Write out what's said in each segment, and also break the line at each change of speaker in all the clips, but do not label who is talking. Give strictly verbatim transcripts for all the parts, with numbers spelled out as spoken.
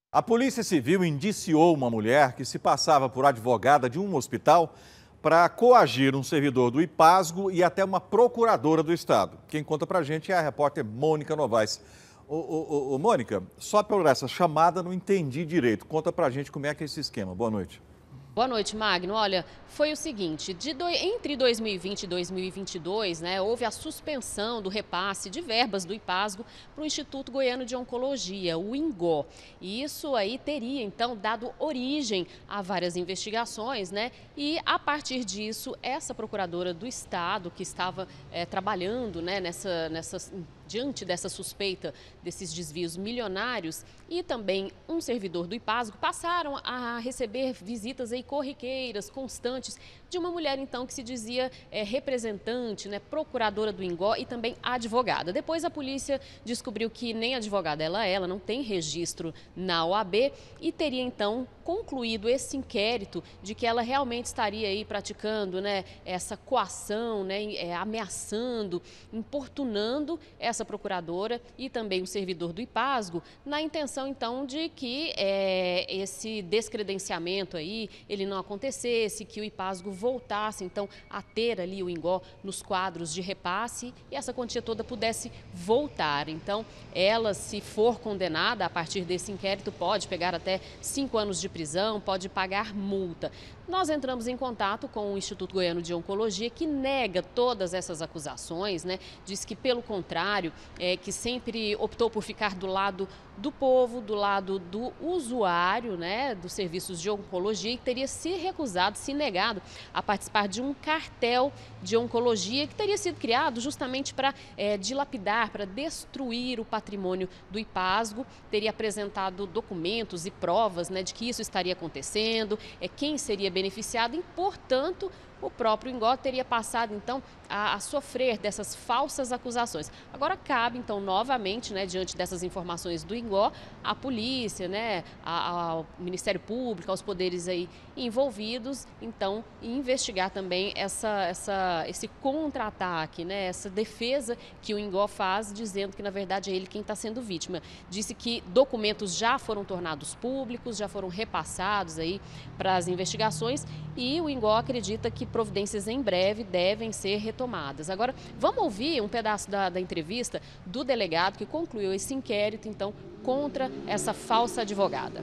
A Polícia Civil indiciou uma mulher que se passava por advogada de um hospital para coagir um servidor do IPASGO e até uma procuradora do Estado. Quem conta pra gente é a repórter Mônica Novaes. Ô, ô, ô, ô, Mônica, só por essa chamada não entendi direito. Conta pra gente como é que é esse esquema. Boa noite.
Boa noite, Magno. Olha, foi o seguinte, de do... entre dois mil e vinte e dois mil e vinte e dois, né, houve a suspensão do repasse de verbas do IPASGO para o Instituto Goiano de Oncologia, o INGO. E isso aí teria, então, dado origem a várias investigações, né? E, a partir disso, essa procuradora do Estado, que estava é, trabalhando, né, nessa, nessa, diante dessa suspeita desses desvios milionários, e também um servidor do IPASGO, passaram a receber visitas aí corriqueiras, constantes, de uma mulher, então, que se dizia é, representante, né, procuradora do INGO e também advogada. Depois a polícia descobriu que nem advogada ela é, ela não tem registro na O A B e teria, então, concluído esse inquérito de que ela realmente estaria aí praticando, né, essa coação, né, é, ameaçando, importunando essa procuradora e também o servidor do IPASGO, na intenção, então, de que é, esse descredenciamento aí, ele não acontecesse, que o IPASGO voltasse, então, a ter ali o INGO nos quadros de repasse e essa quantia toda pudesse voltar. Então, ela, se for condenada a partir desse inquérito, pode pegar até cinco anos de prisão, pode pagar multa. Nós entramos em contato com o Instituto Goiano de Oncologia, que nega todas essas acusações, né? Diz que, pelo contrário, é, que sempre optou por ficar do lado do povo, do lado do usuário, né, dos serviços de oncologia, e teria se recusado, se negado a participar de um cartel de oncologia que teria sido criado justamente para é, dilapidar, para destruir o patrimônio do IPASGO, teria apresentado documentos e provas, né, de que isso estaria acontecendo, é, quem seria beneficiado e, portanto, o próprio INGO teria passado, então, a, a sofrer dessas falsas acusações. Agora cabe, então, novamente, né, diante dessas informações do INGO, a polícia, né, a, ao Ministério Público, aos poderes aí envolvidos, então, investigar também essa, essa, esse contra-ataque, né, essa defesa que o INGO faz, dizendo que, na verdade, é ele quem está sendo vítima. Disse que documentos já foram tornados públicos, já foram repassados aí para as investigações e o INGO acredita que providências em breve devem ser retomadas. Agora, vamos ouvir um pedaço da, da entrevista do delegado que concluiu esse inquérito, então, contra essa falsa advogada.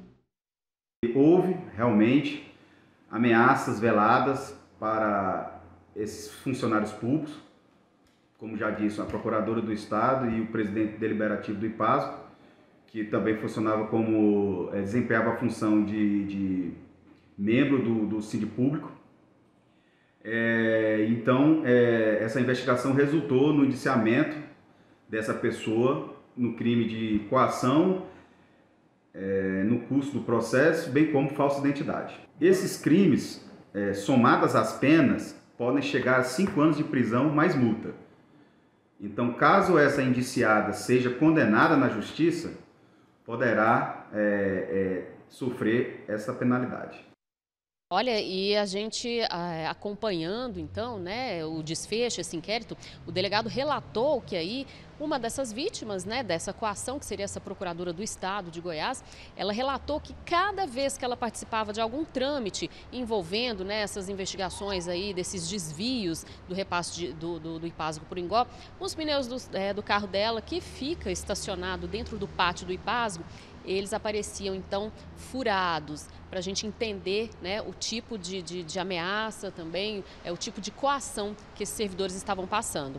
Houve, realmente, ameaças veladas para esses funcionários públicos, como já disse, a procuradora do Estado e o presidente deliberativo do IPASGO, que também funcionava como, é, desempenhava a função de, de membro do, do síndico público. É, então, é, essa investigação resultou no indiciamento dessa pessoa no crime de coação, é, no curso do processo, bem como falsa identidade. Esses crimes, é, somadas às penas, podem chegar a cinco anos de prisão mais multa. Então, caso essa indiciada seja condenada na justiça, poderá é, é, sofrer essa penalidade.
Olha, e a gente ah, acompanhando, então, né, o desfecho, esse inquérito, o delegado relatou que aí uma dessas vítimas, né, dessa coação, que seria essa procuradora do Estado de Goiás, ela relatou que cada vez que ela participava de algum trâmite envolvendo, né, essas investigações aí, desses desvios do repasse de, do, do, do IPASGO para o INGO, os pneus do, é, do carro dela, que fica estacionado dentro do pátio do IPASGO, eles apareciam, então, furados, para a gente entender, né, o tipo de, de, de ameaça também, é, o tipo de coação que esses servidores estavam passando.